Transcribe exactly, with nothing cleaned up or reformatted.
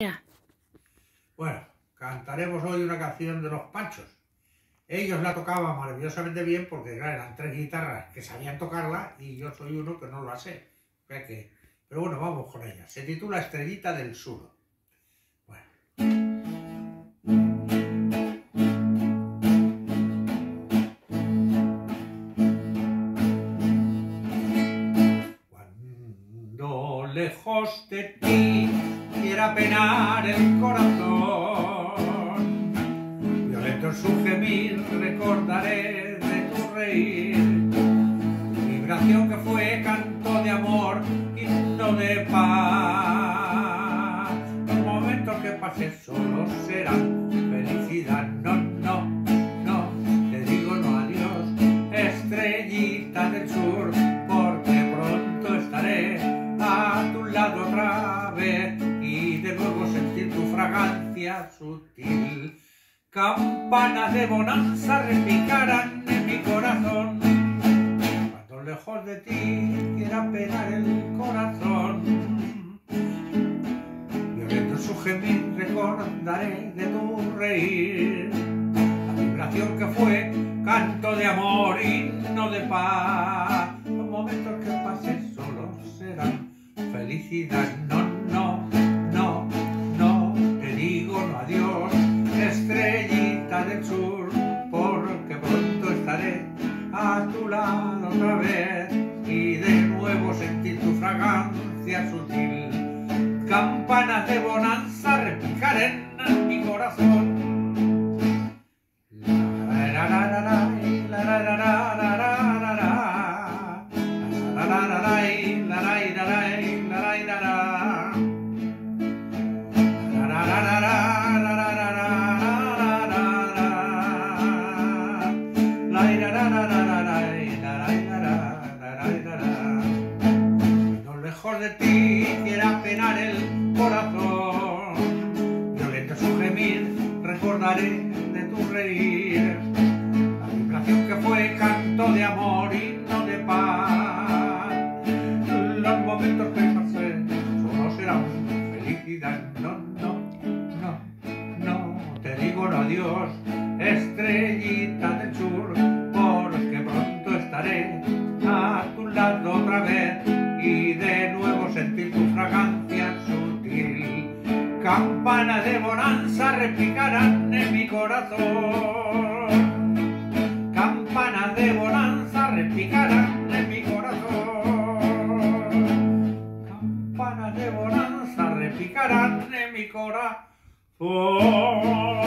Ya. Bueno, cantaremos hoy una canción de Los Panchos. Ellos la tocaban maravillosamente bien porque claro, eran tres guitarras que sabían tocarla y yo soy uno que no la sé. O sea que, pero bueno, vamos con ella. Se titula Estrellita del Sur. Bueno. Cuando lejos de ti quiera penar el corazón, violento en su gemir recordaré de tu reír, vibración que fue canto de amor, himno de paz. Los momentos que pasé solo serán felicidad, no, no, no, te digo no adiós, estrellita del sur, porque pronto estaré a tu lado otra vez y de nuevo sentir tu fragancia sutil. Campanas de bonanza repicarán en mi corazón, cuando lejos de ti quiera penar el corazón. Violento su gemir recordaré de tu reír, la vibración que fue canto de amor, himno de paz. Los momentos que pasé solo serán felicidad, no, no, no, no, te digo no adiós, estrellita del sur, porque pronto estaré a tu lado otra vez y de nuevo sentir tu fragancia sutil. Campanas de bonanza repicarán en mi corazón. La, la, la, la, la, la, la, la, la, la, la. No lejos de ti quiera penar el corazón, violento su gemir recordaré de tu reír, la vibración que fue canto de amor, himno de paz. Los momentos que pasé solo serán felicidad, no, no, no, no, te digo no adiós, estrellita del sur, porque pronto estaré a tu lado otra vez y de nuevo sentir tu fragancia sutil. Campanas de bonanza repicarán en mi corazón, campanas de bonanza repicarán en mi corazón, campanas de bonanza repicarán en mi corazón.